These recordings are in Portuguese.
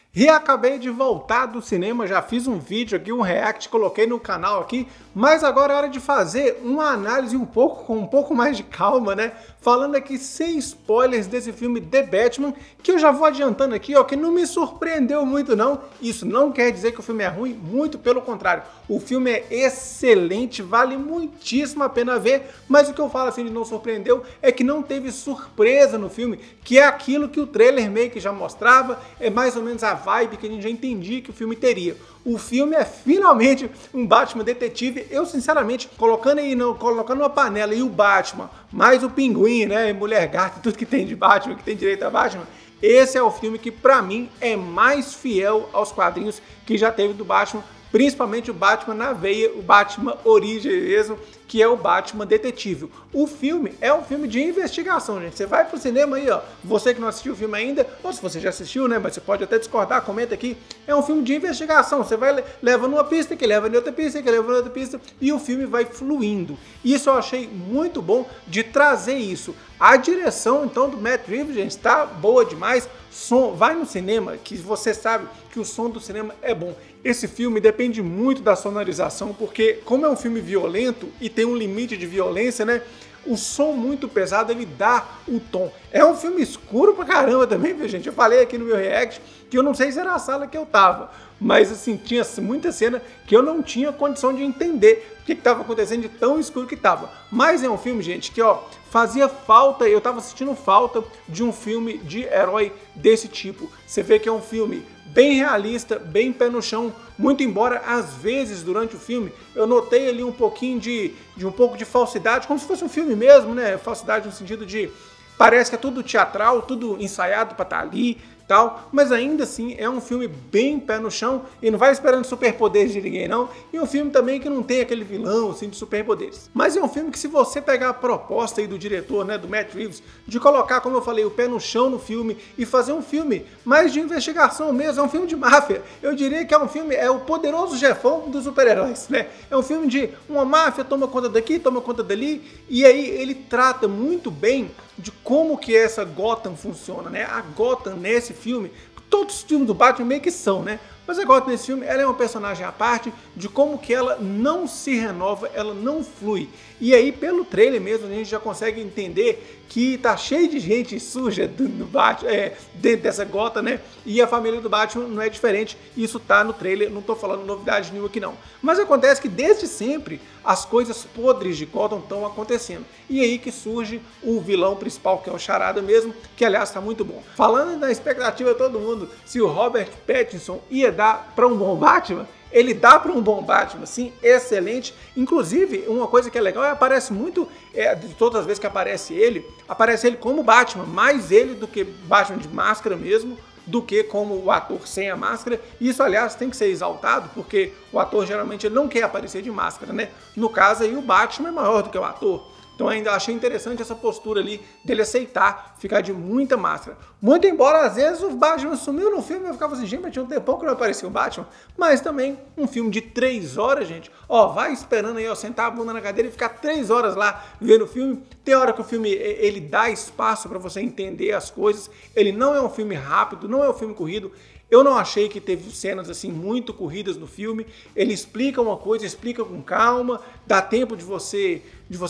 E acabei de voltar do cinema, já fiz um vídeo aqui, um react, coloquei no canal aqui, mas agora é hora de fazer uma análise com um pouco mais de calma, né? Falando aqui sem spoilers desse filme The Batman, que eu já vou adiantando aqui, ó, que não me surpreendeu muito não. Isso não quer dizer que o filme é ruim, muito pelo contrário. O filme é excelente, vale muitíssimo a pena ver, mas o que eu falo assim de não surpreendeu é que não teve surpresa no filme, que é aquilo que o trailer meio que já mostrava, é mais ou menos a vibe que a gente já entendia que o filme teria. O filme é finalmente um Batman detetive. Eu, sinceramente, colocando uma panela e o Batman, mais o Pinguim, né, Mulher Gata, tudo que tem de Batman, que tem direito a Batman, esse é o filme que, pra mim, é mais fiel aos quadrinhos que já teve do Batman, principalmente o Batman na veia, o Batman origem mesmo, que é o Batman detetive. O filme é um filme de investigação, gente. Você vai pro cinema aí, ó, você que não assistiu o filme ainda, ou se você já assistiu, né, mas você pode até discordar, comenta aqui. É um filme de investigação. Você vai levando uma pista, que leva em outra pista, que leva em outra pista, e o filme vai fluindo. Isso eu achei muito bom de trazer isso. A direção, então, do Matt Reeves, gente, está boa demais. Som, vai no cinema, que você sabe que o som do cinema é bom. Esse filme depende muito da sonorização, porque como é um filme violento e tem um limite de violência, né? O som muito pesado, ele dá o tom. É um filme escuro pra caramba também, viu, gente? Eu falei aqui no meu react que eu não sei se era a sala que eu tava, mas assim, tinha muita cena que eu não tinha condição de entender o que estava acontecendo de tão escuro que tava. Mas é um filme, gente, que ó, fazia falta, eu tava sentindo falta de um filme de herói desse tipo. Você vê que é um filme bem realista, bem pé no chão, muito embora às vezes durante o filme eu notei ali um pouquinho de um pouco de falsidade, como se fosse um filme mesmo, né? Falsidade no sentido de parece que é tudo teatral, tudo ensaiado para estar ali, tal, mas ainda assim é um filme bem pé no chão e não vai esperando superpoderes de ninguém não, e um filme também que não tem aquele vilão assim de superpoderes. Mas é um filme que, se você pegar a proposta aí do diretor, né, do Matt Reeves, de colocar, como eu falei, o pé no chão no filme e fazer um filme mais de investigação mesmo, é um filme de máfia. Eu diria que é um filme, é o poderoso chefão dos super-heróis, né? É um filme de uma máfia toma conta daqui, toma conta dali, e aí ele trata muito bem de como que essa Gotham funciona, né? A Gotham nesse filme, todos os filmes do Batman meio que são, né? Mas a Gotham nesse filme, ela é uma personagem à parte de como que ela não se renova, ela não flui. E aí, pelo trailer mesmo, a gente já consegue entender que tá cheio de gente suja do Batman, dentro dessa Gotham, né? E a família do Batman não é diferente. Isso tá no trailer, não tô falando novidade nenhuma aqui não. Mas acontece que desde sempre as coisas podres de Gotham estão acontecendo. E aí que surge o vilão principal, que é o Charada mesmo, que aliás tá muito bom. Falando da expectativa de todo mundo, se o Robert Pattinson ia dar para um bom Batman, ele dá para um bom Batman, sim, excelente. Inclusive, uma coisa que é legal, aparece muito, de todas as vezes que aparece ele como Batman, mais ele do que Batman de máscara mesmo, do que como o ator sem a máscara. Isso, aliás, tem que ser exaltado, porque o ator geralmente ele não quer aparecer de máscara, né? No caso aí, o Batman é maior do que o ator. Então ainda achei interessante essa postura ali dele aceitar ficar de muita máscara. Muito embora às vezes o Batman sumiu no filme, eu ficava assim, gente, mas tinha um tempão que não apareceu o Batman. Mas também um filme de 3 horas, gente. Ó, vai esperando aí, ó, sentar a bunda na cadeira e ficar 3 horas lá vendo o filme. Tem hora que o filme, ele dá espaço para você entender as coisas. Ele não é um filme rápido, não é um filme corrido. Eu não achei que teve cenas assim muito corridas no filme. Ele explica uma coisa, explica com calma, dá tempo de você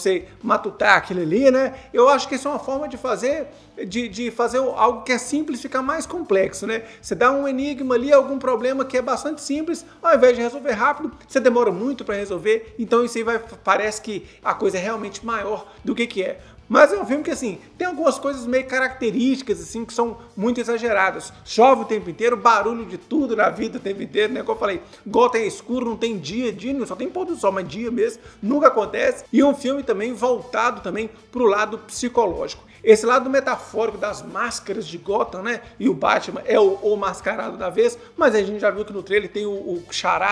matutar aquilo ali, né? Eu acho que isso é uma forma de fazer algo que é simples ficar mais complexo, né? Você dá um enigma ali, algum problema que é bastante simples, ao invés de resolver rápido, você demora muito para resolver. Então isso aí parece que a coisa é realmente maior do que é. Mas é um filme que, assim, tem algumas coisas meio características, assim, que são muito exageradas. Chove o tempo inteiro, barulho de tudo na vida o tempo inteiro, né? Como eu falei, Gotham é escuro, não tem dia, só tem pôr do sol, mas dia mesmo, nunca acontece. E um filme também voltado também pro lado psicológico. Esse lado metafórico das máscaras de Gotham, né? E o Batman é o mascarado da vez, mas a gente já viu que no trailer tem o Charada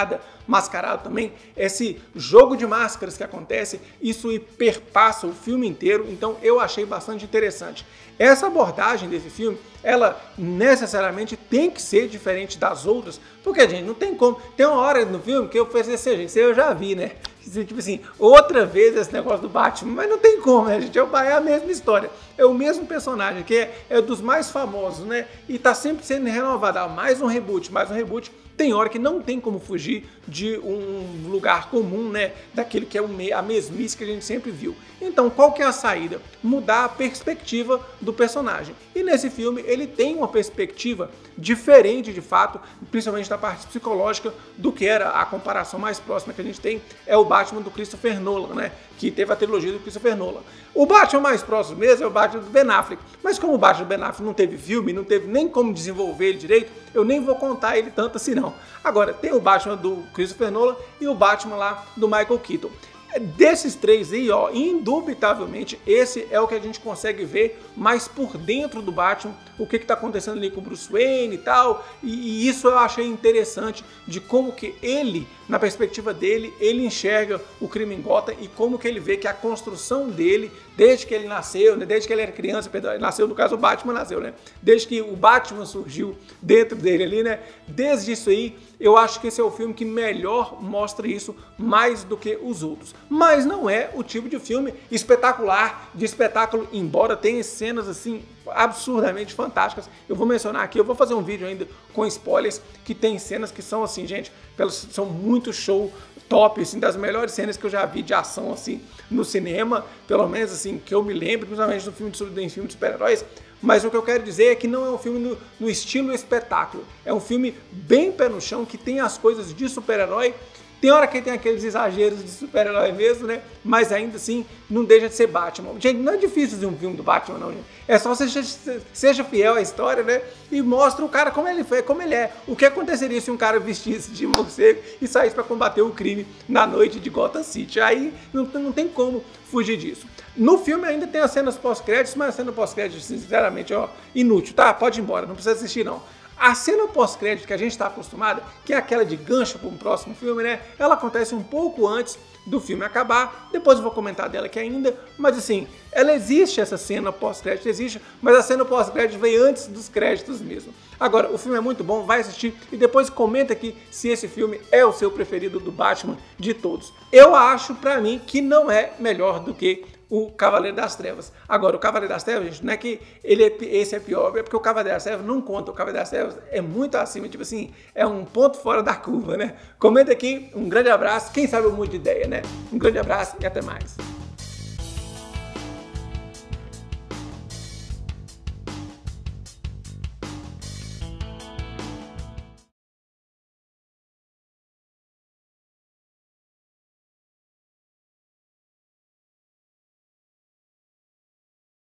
mascarado também, esse jogo de máscaras que acontece, isso perpassa o filme inteiro, então eu achei bastante interessante. Essa abordagem desse filme, ela necessariamente tem que ser diferente das outras, porque, gente, não tem como. Tem uma hora no filme que eu falei assim, gente, isso eu já vi, né? Tipo assim, outra vez esse negócio do Batman, mas não tem como, né, gente? É a mesma história, é o mesmo personagem, que é dos mais famosos, né? E tá sempre sendo renovado, mais um reboot, mais um reboot. Tem hora que não tem como fugir de um lugar comum, né? Daquele que é a mesmice que a gente sempre viu. Então, qual que é a saída? Mudar a perspectiva do personagem. E nesse filme, ele tem uma perspectiva diferente, de fato, principalmente da parte psicológica, do que era a comparação mais próxima que a gente tem, é o Batman do Christopher Nolan, né? Que teve a trilogia do Christopher Nolan. O Batman mais próximo mesmo é o Batman do Ben Affleck. Mas como o Batman do Ben Affleck não teve filme, não teve nem como desenvolver ele direito, eu nem vou contar ele tanto assim não. Agora, tem o Batman do Christopher Nolan e o Batman lá do Michael Keaton. Desses três aí, ó, indubitavelmente, esse é o que a gente consegue ver mais por dentro do Batman, o que está acontecendo ali com o Bruce Wayne e tal, e isso eu achei interessante, de como que ele, na perspectiva dele, ele enxerga o crime em Gotham e como que ele vê que a construção dele, desde que ele nasceu, né, desde que ele era criança, perdão, ele nasceu, no caso o Batman nasceu, né, desde que o Batman surgiu dentro dele ali, né, desde isso aí, eu acho que esse é o filme que melhor mostra isso mais do que os outros. Mas não é o tipo de filme espetacular, de espetáculo, embora tenha cenas assim absurdamente fantásticas. Eu vou mencionar aqui, eu vou fazer um vídeo ainda com spoilers, que tem cenas que são assim, gente, são muito show, top, assim, das melhores cenas que eu já vi de ação assim no cinema, pelo menos assim, que eu me lembro, principalmente no filme de super-heróis. Mas o que eu quero dizer é que não é um filme no estilo espetáculo. É um filme bem pé no chão, que tem as coisas de super-herói. Tem hora que tem aqueles exageros de super-herói mesmo, né? Mas ainda assim, não deixa de ser Batman. Gente, não é difícil fazer um filme do Batman, não, gente. É só você seja fiel à história, né? E mostra o cara como ele foi, como ele é. O que aconteceria se um cara vestisse de morcego e saísse para combater o crime na noite de Gotham City? Aí não tem como fugir disso. No filme ainda tem as cenas pós-créditos, mas a cena pós-créditos, sinceramente, ó, inútil, tá? Pode ir embora, não precisa assistir, não. A cena pós-crédito que a gente está acostumado, que é aquela de gancho para um próximo filme, né? Ela acontece um pouco antes do filme acabar, depois eu vou comentar dela aqui ainda, mas assim, ela existe, essa cena pós-crédito existe, mas a cena pós-crédito veio antes dos créditos mesmo. Agora, o filme é muito bom, vai assistir e depois comenta aqui se esse filme é o seu preferido do Batman de todos. Eu acho, pra mim, que não é melhor do que o Cavaleiro das Trevas. Agora, o Cavaleiro das Trevas, gente, não é que esse é pior, é porque o Cavaleiro das Trevas não conta. O Cavaleiro das Trevas é muito acima, tipo assim, é um ponto fora da curva, né? Comenta aqui, um grande abraço, quem sabe eu mudo de ideia, né? Um grande abraço e até mais.